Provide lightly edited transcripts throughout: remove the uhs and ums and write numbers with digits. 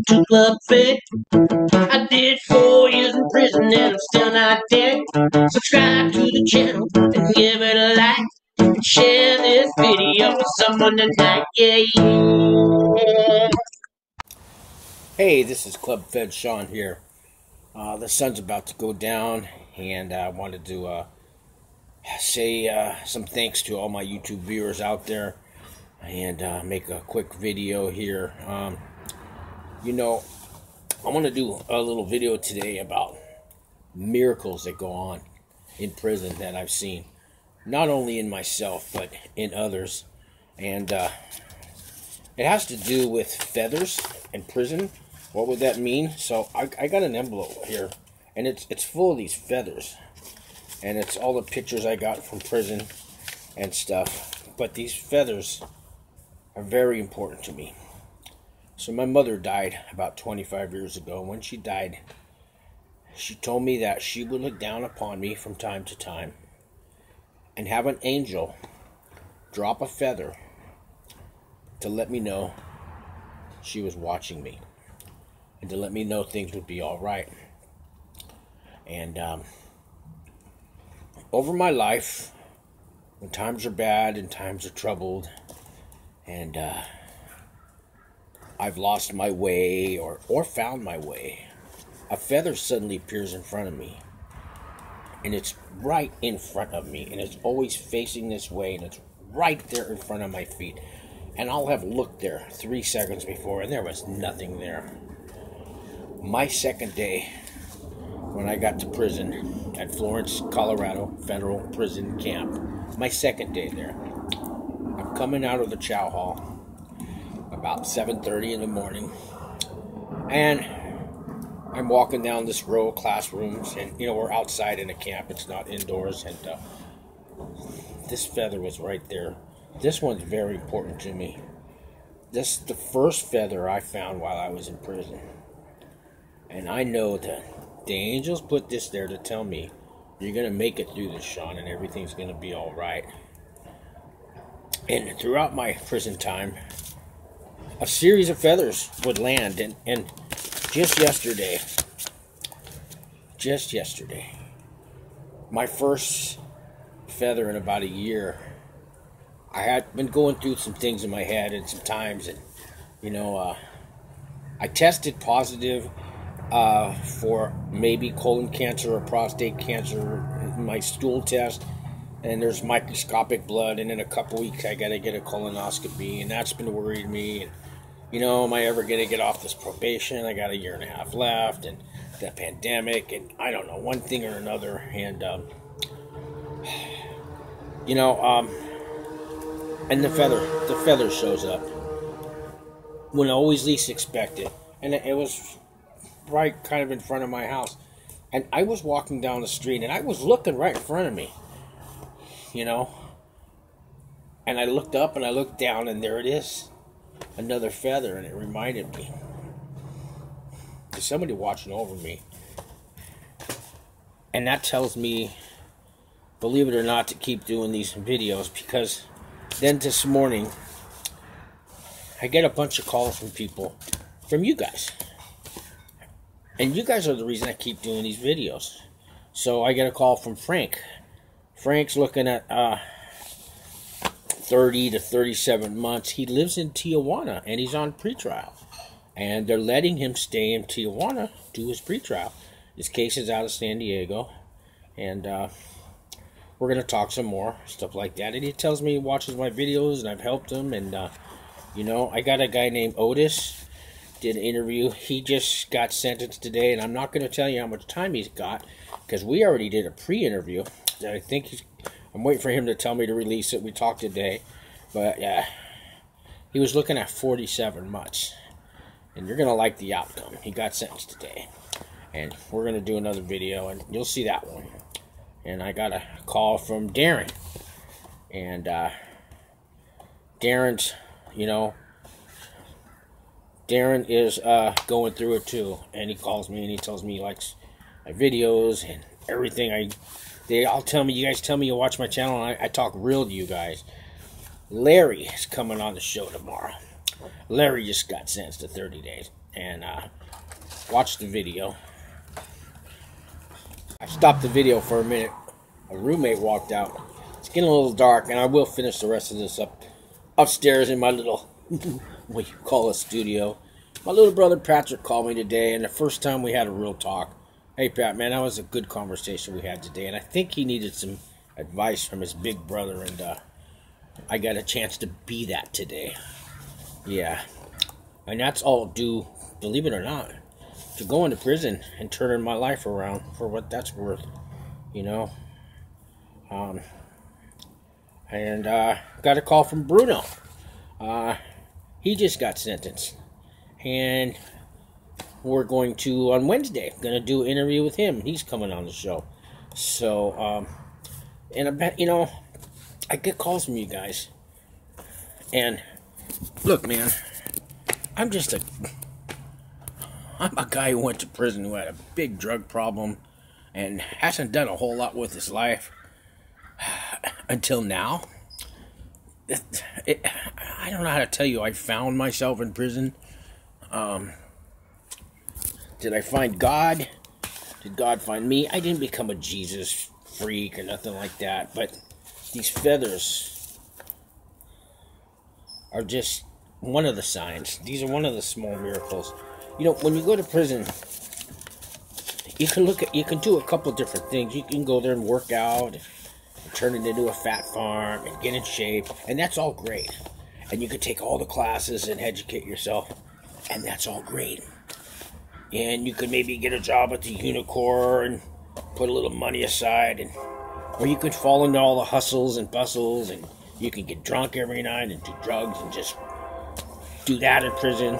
to Club Fed. I did 4 years in prison and I'm still not dead. Subscribe to the channel and give it a like. And share this video with someone tonight. Yeah. Hey, this is Club Fed Sean here. The sun's about to go down, and I wanted to say some thanks to all my YouTube viewers out there, and make a quick video here. I want to do a little video today about miracles that go on in prison that I've seen, not only in myself but in others, and it has to do with feathers in prison. What would that mean? So I got an envelope here, and it's full of these feathers, and it's all the pictures I got from prison and stuff. But these feathers are very important to me. So my mother died about 25 years ago. When she died, she told me that she would look down upon me from time to time and have an angel drop a feather to let me know she was watching me and to let me know things would be all right. And over my life, when times are bad and times are troubled, and I've lost my way or found my way, a feather suddenly appears in front of me. And it's right in front of me, and it's always facing this way, and it's right there in front of my feet. And I'll have looked there 3 seconds before, and there was nothing there. My second day, when I got to prison at Florence, Colorado Federal Prison Camp, my second day there, I'm coming out of the chow hall about 7:30 in the morning, and I'm walking down this row of classrooms, and we're outside in a camp, it's not indoors, and this feather was right there. This one's very important to me. This is the first feather I found while I was in prison, and I know that the angels put this there to tell me, you're going to make it through this, Sean, and everything's going to be all right. And throughout my prison time, a series of feathers would land, and just yesterday, my first feather in about a year. I had been going through some things in my head and some times, and I tested positive for maybe colon cancer or prostate cancer in my stool test, and there's microscopic blood, and in a couple weeks I gotta get a colonoscopy, and that's been worrying me. And am I ever gonna get off this probation? I got a year and a half left, and the pandemic, and I don't know, one thing or another. And and the feather shows up when I always least expect it, and it was right kind of in front of my house, and I was walking down the street, and I was looking right in front of me, and I looked up and I looked down, and there it is, another feather, and it reminded me there's somebody watching over me. And that tells me, believe it or not, to keep doing these videos, because then this morning I get a bunch of calls from people, from you guys, and you guys are the reason I keep doing these videos. So I get a call from Frank. Frank's looking at 30 to 37 months. He lives in Tijuana, and he's on pretrial. And they're letting him stay in Tijuana, do his pretrial. His case is out of San Diego. And we're going to talk some more, stuff like that. And he tells me he watches my videos, and I've helped him. And, I got a guy named Otis, did an interview. He just got sentenced today, and I'm not going to tell you how much time he's got, because we already did a pre-interview. I think I'm waiting for him to tell me to release it. We talked today, but he was looking at 47 months, and you're gonna like the outcome. He got sentenced today, and we're gonna do another video, and you'll see that one. And I got a call from Darren, and Darren's, Darren is going through it too, and he calls me and he tells me he likes my videos and everything. They all tell me, you guys tell me you watch my channel, and I talk real to you guys. Larry is coming on the show tomorrow. Larry just got sentenced to 30 days. and watched the video. I stopped the video for a minute. A roommate walked out. It's getting a little dark, and I will finish the rest of this upstairs in my little, what you call a studio. My little brother Patrick called me today, and the first time we had a real talk. Hey, Pat, man, that was a good conversation we had today, and I think he needed some advice from his big brother, and I got a chance to be that today. Yeah, and that's all due, believe it or not, to going to prison and turning my life around for what that's worth, you know. And got a call from Bruno. He just got sentenced, and we're going to, on Wednesday, going to do an interview with him. He's coming on the show. So, and I bet, you know, I get calls from you guys. And, look, man, I'm a guy who went to prison, who had a big drug problem, and hasn't done a whole lot with his life until now. I don't know how to tell you. I found myself in prison. Did I find God? Did God find me? I didn't become a Jesus freak or nothing like that. But these feathers are just one of the signs. These are one of the small miracles. You know, when you go to prison, you can do a couple different things. You can go there and work out, and turn it into a fat farm, and get in shape, and that's all great. And you can take all the classes and educate yourself, and that's all great. And you could maybe get a job at the Unicor and put a little money aside, or you could fall into all the hustles and bustles, and you can get drunk every night and do drugs and just do that in prison.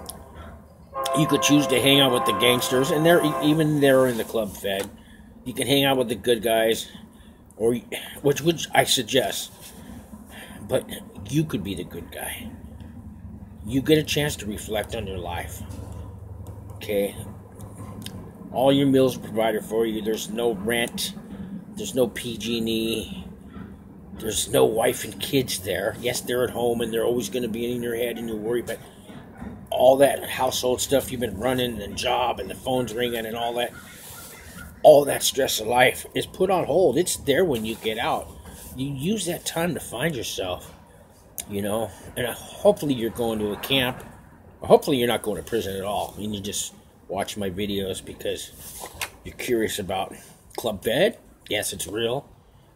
You could choose to hang out with the gangsters, and they're in the Club Fed. You can hang out with the good guys, or which I suggest. But you could be the good guy. You get a chance to reflect on your life. Okay? All your meals are provided for you. There's no rent. There's no PG&E. There's no wife and kids there. Yes, they're at home, and they're always going to be in your head, and you worry, but all that household stuff you've been running, and job, and the phone's ringing, and all that stress of life is put on hold. It's there when you get out. You use that time to find yourself, you know, and hopefully you're going to a camp, or hopefully you're not going to prison at all, and you just watch my videos because you're curious about Club Fed. Yes, it's real.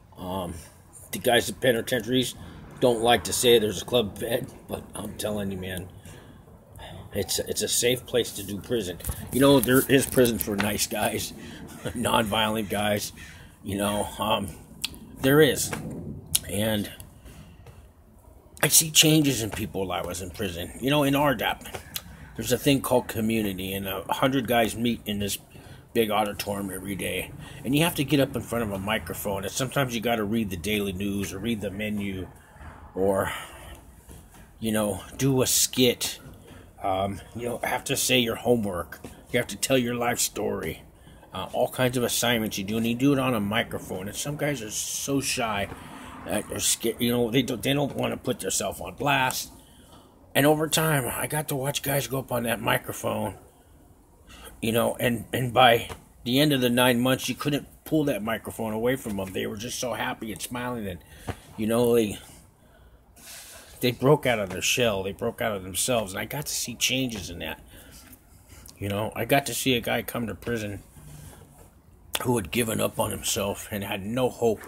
The guys at penitentiaries don't like to say there's a Club Fed, but I'm telling you, man, it's a safe place to do prison. You know, there is prison for nice guys, non-violent guys, you know, there is. And I see changes in people while I was in prison. You know, in RDAP, there's a thing called community, and 100 guys meet in this big auditorium every day. And you have to get up in front of a microphone, and sometimes you got to read the daily news, or read the menu, or, you know, do a skit. You know, have to say your homework. You have to tell your life story. All kinds of assignments you do, and you do it on a microphone. And some guys are so shy, they're scared. You know, they don't want to put themselves on blast. And over time, I got to watch guys go up on that microphone. You know, and by the end of the 9 months, you couldn't pull that microphone away from them. They were just so happy and smiling, and you know, they broke out of their shell. They broke out of themselves, and I got to see changes in that. You know, I got to see a guy come to prison who had given up on himself and had no hope,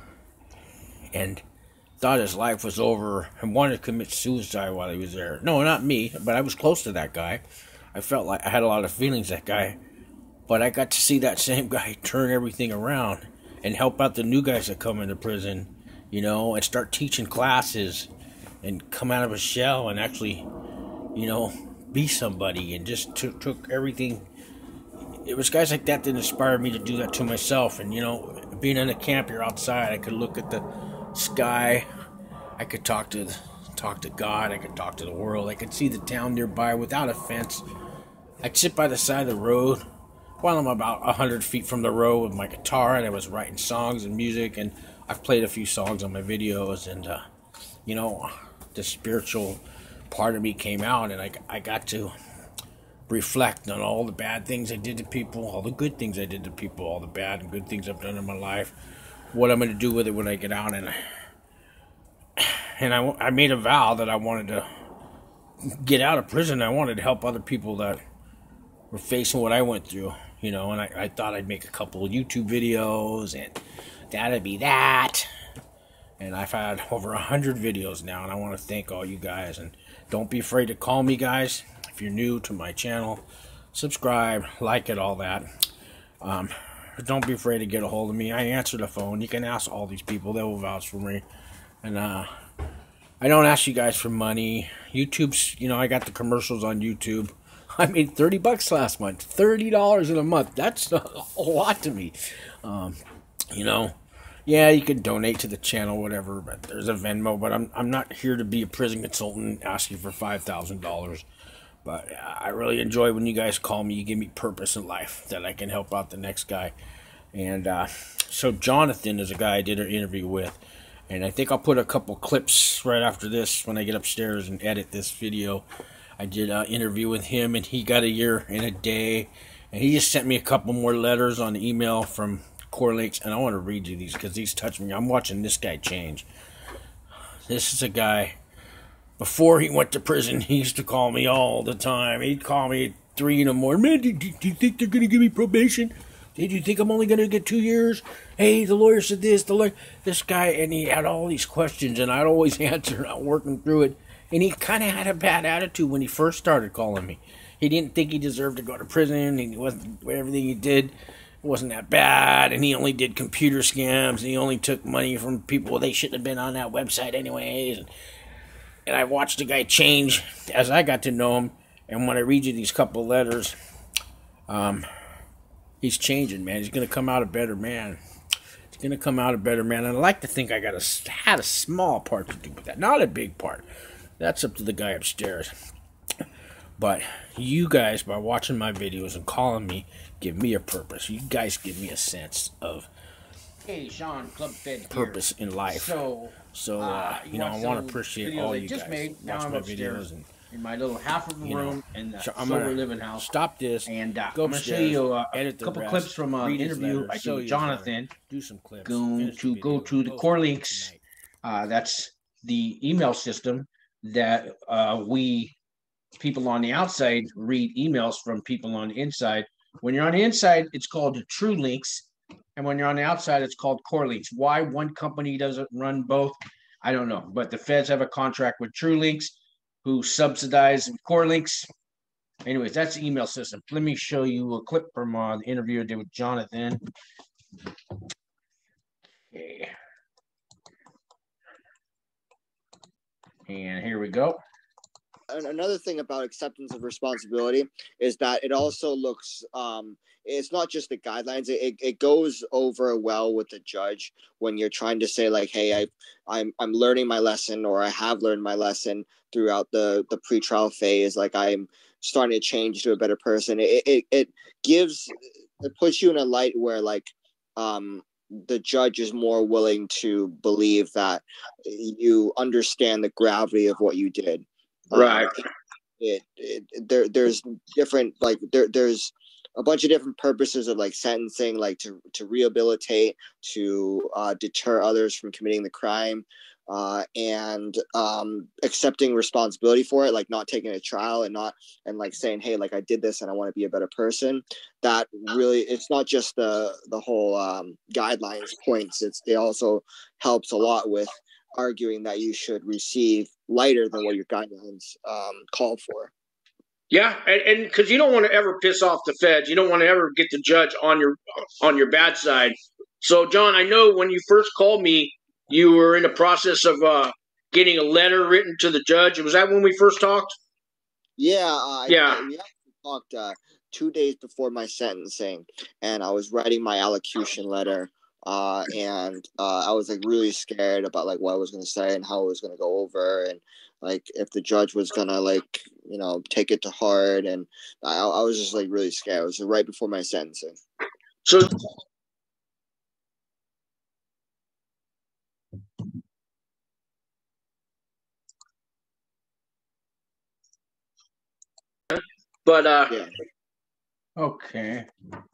and thought his life was over, and wanted to commit suicide while he was there. No, not me, but I was close to that guy. I felt like I had a lot of feelings, that guy. But I got to see that same guy turn everything around and help out the new guys that come into prison, you know, and start teaching classes and come out of a shell and actually, you know, be somebody, and just took everything. It was guys like that inspired me to do that to myself. And, you know, being in a camp, you're outside. I could look at the sky. I could talk to God. I could talk to the world. I could see the town nearby without a fence. I'd sit by the side of the road while I'm about 100 feet from the road with my guitar, and I was writing songs and music, and I've played a few songs on my videos, and, you know, the spiritual part of me came out, and I got to reflect on all the bad things I did to people, all the good things I did to people, all the bad and good things I've done in my life, what I'm going to do with it when I get out. And I made a vow that I wanted to get out of prison. I wanted to help other people that were facing what I went through, and I thought I'd make a couple of YouTube videos, and that'd be that. And I've had over 100 videos now, and I want to thank all you guys. And don't be afraid to call me, guys. If you're new to my channel, subscribe, like it, all that. Don't be afraid to get a hold of me. I answer the phone. You can ask all these people. They will vouch for me. And I don't ask you guys for money. YouTube's, I got the commercials on YouTube. I made $30 last month. $30 in a month. That's a lot to me. Yeah, you can donate to the channel, whatever, but there's a Venmo, but I'm not here to be a prison consultant asking for $5,000. But I really enjoy when you guys call me. You give me purpose in life that I can help out the next guy. And so Jonathan is a guy I did an interview with. And I think I'll put a couple clips right after this when I get upstairs and edit this video. I did an interview with him, and he got a year and a day. And he just sent me a couple more letters on email from Corlinks. And I want to read you these because these touch me. I'm watching this guy change. This is a guy... Before he went to prison, he used to call me all the time. He'd call me at 3 in the morning. Man, do you think they're going to give me probation? Do you think I'm only going to get 2 years? Hey, the lawyer said this, this guy, and he had all these questions, and I'd always answer, I'm working through it. And he kind of had a bad attitude when he first started calling me. He didn't think he deserved to go to prison, and he wasn't, everything he did wasn't that bad, and he only did computer scams, and he only took money from people they shouldn't have been on that website anyways. And I watched the guy change as I got to know him. And when I read you these couple letters, he's changing, man. He's going to come out a better man. He's going to come out a better man. And I like to think I had a small part to do with that. Not a big part. That's up to the guy upstairs. But you guys, by watching my videos and calling me, give me a purpose. You guys give me a sense of Hey, Sean, Club Fed purpose in life. So I want to appreciate all you guys. Now watch I'm my upstairs videos and in my little half of a room in the I'm sober gonna living house. Stop this. And go I'm going to show upstairs, you a edit the couple rest, clips from an read his interview letter, I show did with you his letter, Jonathan. do some clips, Go finish the to video, the post Core it Links. tonight. That's the email system that we people on the outside read emails from people on the inside. When you're on the inside, it's called True Links. And when you're on the outside, it's called Core Links. Why one company doesn't run both, I don't know. But the feds have a contract with True Links, who subsidize Core Links. Anyways, that's the email system. Let me show you a clip from the interview I did with Jonathan. Okay. And here we go. Another thing about acceptance of responsibility is that it also looks it's not just the guidelines, it goes over well with the judge when you're trying to say like, hey, I'm learning my lesson, or I have learned my lesson throughout the pretrial phase, like I'm starting to change to a better person. It puts you in a light where like the judge is more willing to believe that you understand the gravity of what you did. Right. There's different, like there's a bunch of different purposes of like sentencing, like to rehabilitate, to deter others from committing the crime, and accepting responsibility for it, like not taking a trial and like saying, hey, like I did this and I want to be a better person. That really, it's not just the whole guidelines points. It also helps a lot with arguing that you should receive lighter than what your guidelines call for. Yeah, and because you don't want to ever piss off the feds, you don't want to ever get the judge on your bad side. So, John, I know when you first called me, you were in the process of getting a letter written to the judge. Was that when we first talked? Yeah, yeah. We actually talked 2 days before my sentencing, and I was writing my allocution letter. And I was like really scared about like what I was going to say and how it was going to go over, and like if the judge was going to like, take it to heart. And I was just like really scared. It was right before my sentencing. So But Yeah. Okay.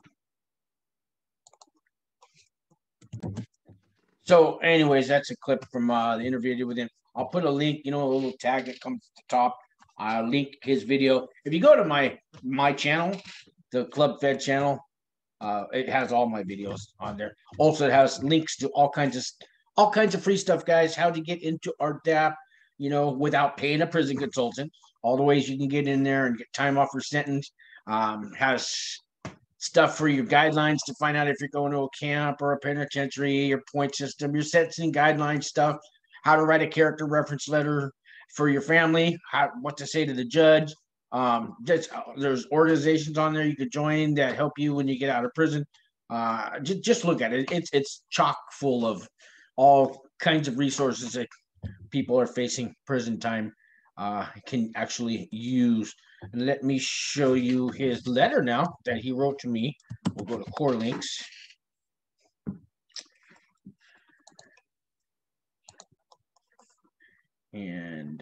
So, anyways, that's a clip from the interview I did with him. I'll put a link, a little tag that comes to the top. I'll link his video. If you go to my channel, the Club Fed channel, it has all my videos on there. Also, it has links to all kinds of free stuff, guys. How to get into RDAP, without paying a prison consultant. All the ways you can get in there and get time off your sentence. Has stuff for your guidelines to find out if you're going to a camp or a penitentiary, your point system, your sentencing guideline stuff, how to write a character reference letter for your family, what to say to the judge. There's organizations on there you could join that help you when you get out of prison. Just look at it. It's chock full of all kinds of resources that people are facing prison time can actually use. And let me show you his letter now that he wrote to me. We'll go to Core Links. And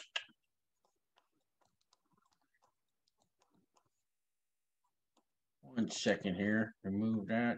1 second here. Remove that.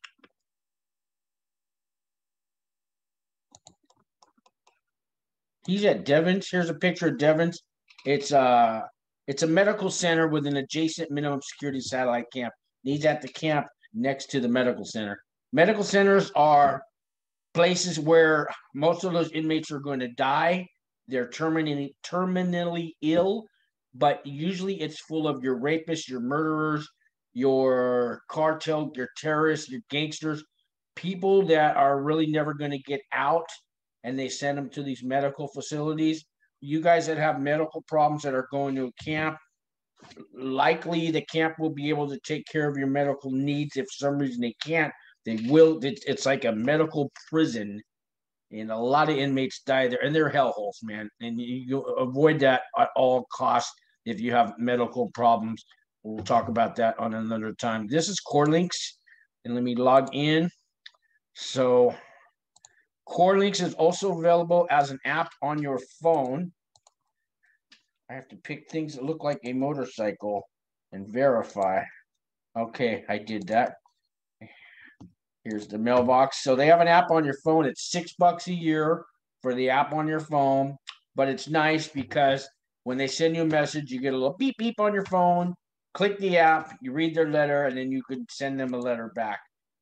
He's at Devens. Here's a picture of Devens. It's a medical center with an adjacent minimum security satellite camp. He's at the camp next to the medical center. Medical centers are places where most of those inmates are going to die. They're terminally ill, but usually it's full of your rapists, your murderers, your cartel, your terrorists, your gangsters, people that are really never going to get out, and they send them to these medical facilities. You guys that have medical problems that are going to a camp, likely the camp will be able to take care of your medical needs. If for some reason they can't, they will. It's like a medical prison, and a lot of inmates die there, and they're hellholes, man. And you avoid that at all costs if you have medical problems. We'll talk about that on another time. This is Core Links, and let me log in. So Core Links is also available as an app on your phone. I have to pick things that look like a motorcycle and verify. Okay, I did that. Here's the mailbox. So they have an app on your phone. It's $6 a year for the app on your phone, but it's nice because when they send you a message, you get a little beep beep on your phone. Click the app, you read their letter, and then you could send them a letter back.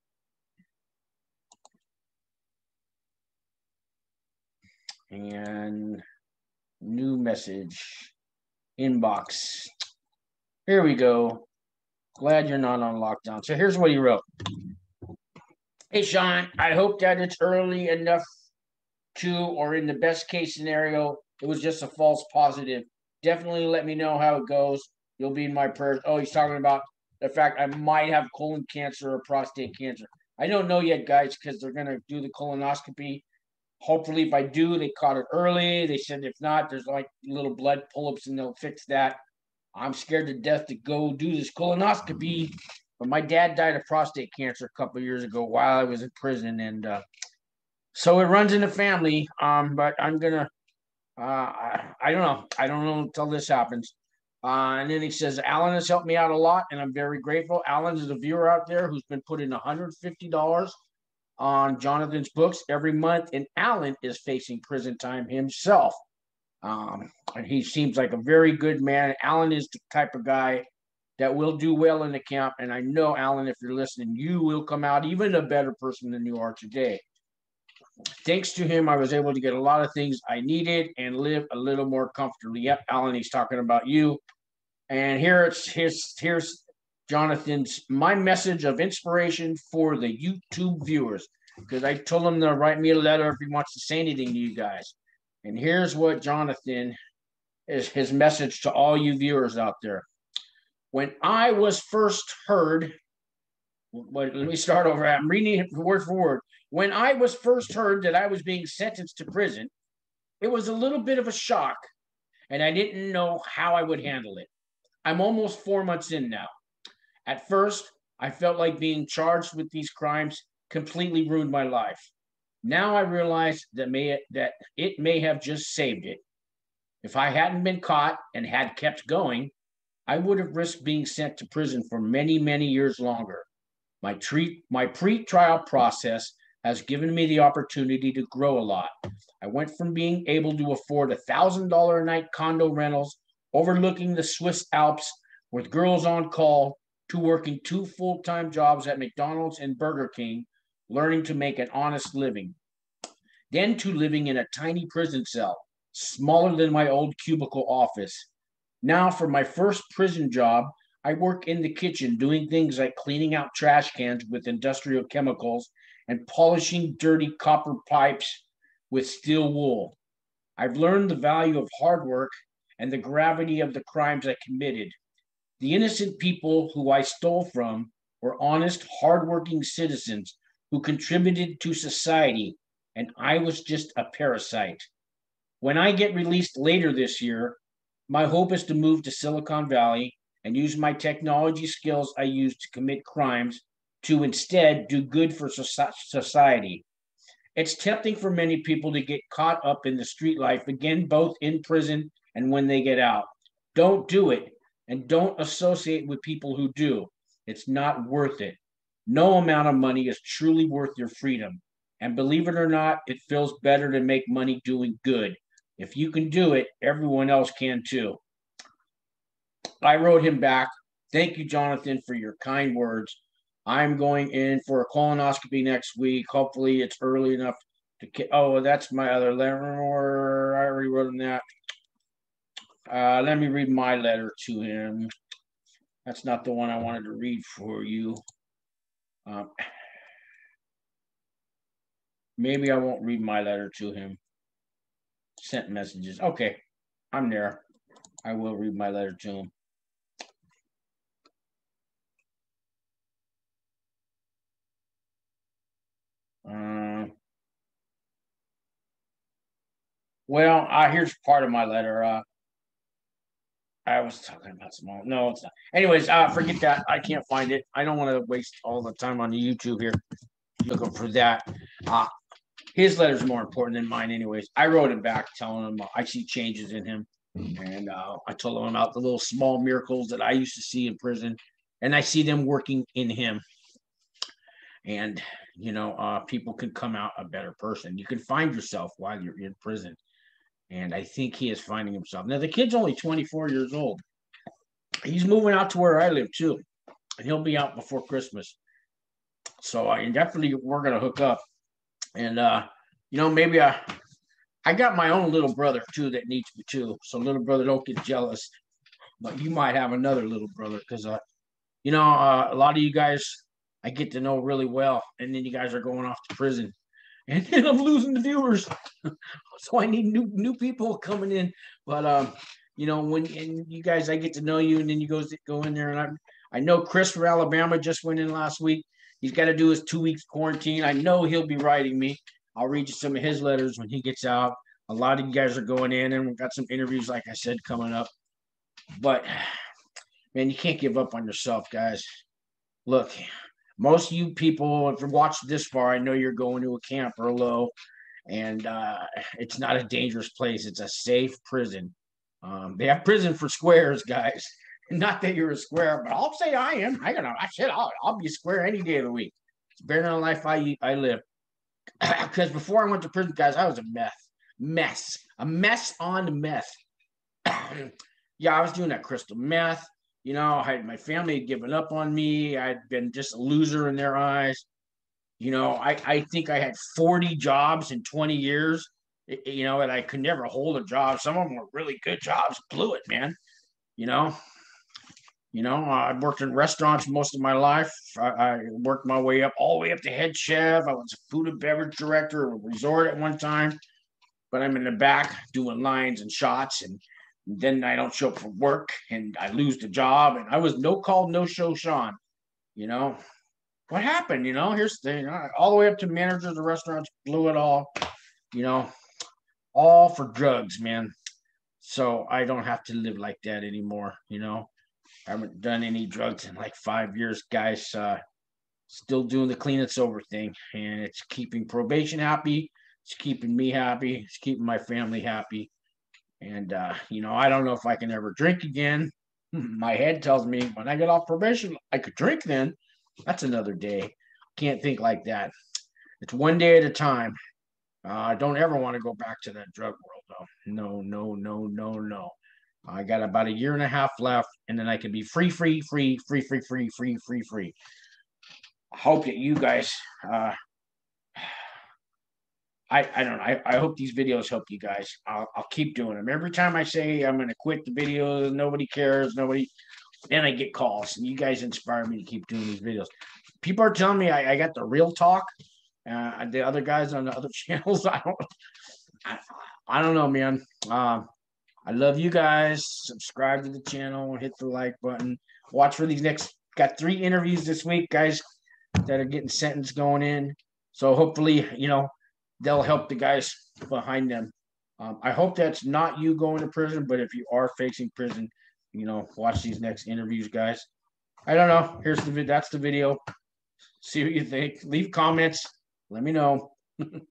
And new message, inbox. Here we go. Glad you're not on lockdown. So here's what he wrote. Hey, Sean, I hope that it's early enough to, or in the best case scenario, it was just a false positive. Definitely let me know how it goes. You'll be in my prayers. Oh, he's talking about the fact I might have colon cancer or prostate cancer. I don't know yet, guys, because they're going to do the colonoscopy. Hopefully, if I do, they caught it early. They said if not, there's like little blood pull-ups and they'll fix that. I'm scared to death to go do this colonoscopy. But my dad died of prostate cancer a couple of years ago while I was in prison. And so it runs in the family. But I'm going to, I don't know. I don't know until this happens. And then he says, Alan has helped me out a lot, and I'm very grateful. Alan is a viewer out there who's been putting $150 on Jonathan's books every month, and Alan is facing prison time himself. And he seems like a very good man. Alan is the type of guy that will do well in the camp, and I know, Alan, if you're listening, you will come out even a better person than you are today. Thanks to him, I was able to get a lot of things I needed and live a little more comfortably. Yep, Alan, he's talking about you. And here's Jonathan's my message of inspiration for the YouTube viewers, because I told him to write me a letter if he wants to say anything to you guys. And here's what Jonathan is his message to all you viewers out there. When I was first heard, let me start over. I'm reading it word for word. When I was first heard that I was being sentenced to prison, it was a little bit of a shock, and I didn't know how I would handle it. I'm almost 4 months in now. At first, I felt like being charged with these crimes completely ruined my life. Now I realize that it may have just saved it. If I hadn't been caught and had kept going, I would have risked being sent to prison for many, many years longer. My pre-trial process has given me the opportunity to grow a lot. I went from being able to afford $1,000 a night condo rentals overlooking the Swiss Alps with girls on call to working two full-time jobs at McDonald's and Burger King, learning to make an honest living. Then to living in a tiny prison cell, smaller than my old cubicle office. Now, for my first prison job, I work in the kitchen doing things like cleaning out trash cans with industrial chemicals and polishing dirty copper pipes with steel wool. I've learned the value of hard work and the gravity of the crimes I committed. The innocent people who I stole from were honest, hardworking citizens who contributed to society, and I was just a parasite. When I get released later this year, my hope is to move to Silicon Valley and use my technology skills I used to commit crimes to instead do good for society. It's tempting for many people to get caught up in the street life again, both in prison and when they get out. Don't do it, and don't associate with people who do. It's not worth it. No amount of money is truly worth your freedom. And believe it or not, it feels better to make money doing good. If you can do it, everyone else can too. I wrote him back. Thank you, Jonathan, for your kind words. I'm going in for a colonoscopy next week. Hopefully, it's early enough to. Oh, that's my other letter. I already wrote him that. Let me read my letter to him. That's not the one I wanted to read for you. Maybe I won't read my letter to him. Sent messages. Okay, I'm there. I will read my letter to him. Well, here's part of my letter. I was talking about small. No, it's not. Anyways, forget that. I can't find it. I don't want to waste all the time on the YouTube here looking for that. His letter's more important than mine, anyways. I wrote him back telling him I see changes in him. And I told him about the little small miracles that I used to see in prison. And I see them working in him. And, people can come out a better person. You can find yourself while you're in prison. And I think he is finding himself. Now, the kid's only 24 years old. He's moving out to where I live, too. And he'll be out before Christmas. So definitely we're going to hook up. And, maybe I got my own little brother, too, that needs me, too. So little brother, don't get jealous. But you might have another little brother because, a lot of you guys I get to know really well. And then you guys are going off to prison. And then I'm losing the viewers. So I need new people coming in. But, when you guys, I get to know you, and then you go in there. And I know Chris from Alabama just went in last week. He's got to do his 2 weeks quarantine. I know he'll be writing me. I'll read you some of his letters when he gets out. A lot of you guys are going in, and we've got some interviews, like I said, coming up. But, man, you can't give up on yourself, guys. Look, most of you people, if you've watched this far, I know you're going to a camp or low, and it's not a dangerous place. It's a safe prison. They have prison for squares, guys. Not that you're a square, but I'll say I am. I'll be a square any day of the week. It's better than the life I live. Because before I went to prison, guys, I was a mess on meth. Yeah, I was doing that crystal meth. My family had given up on me. I'd been just a loser in their eyes. I think I had 40 jobs in 20 years, and I could never hold a job. Some of them were really good jobs. Blew it, man. I worked in restaurants most of my life. I worked my way up, all the way up to head chef. I was a food and beverage director of a resort at one time. But I'm in the back doing lines and shots, and then I don't show up for work, and I lose the job. And I was no call, no show Sean. What happened? Here's the thing. All the way up to managers of restaurants, blew it all. All for drugs, man. So I don't have to live like that anymore. I haven't done any drugs in like 5 years, guys. Still doing the clean and sober thing, and it's keeping probation happy. It's keeping me happy. It's keeping my family happy. And I don't know if I can ever drink again. My head tells me when I get off probation, I could drink then. That's another day. Can't think like that. It's one day at a time. I don't ever want to go back to that drug world, though. No, no, no, no, no. I got about a year and a half left, and then I can be free, free, free, free, free, free, free, free, free. I hope that you guys, I don't know. I hope these videos help you guys. I'll keep doing them. Every time I say I'm going to quit the videos, nobody cares. Nobody. Then I get calls, and you guys inspire me to keep doing these videos. People are telling me I got the real talk. The other guys on the other channels, I don't know, man. I love you guys. Subscribe to the channel. Hit the like button. Watch for these next. Got 3 interviews this week, guys, that are getting sentenced going in. So hopefully, they'll help the guys behind them. I hope that's not you going to prison, but if you are facing prison, watch these next interviews, guys. I don't know. That's the video. See what you think. Leave comments. Let me know.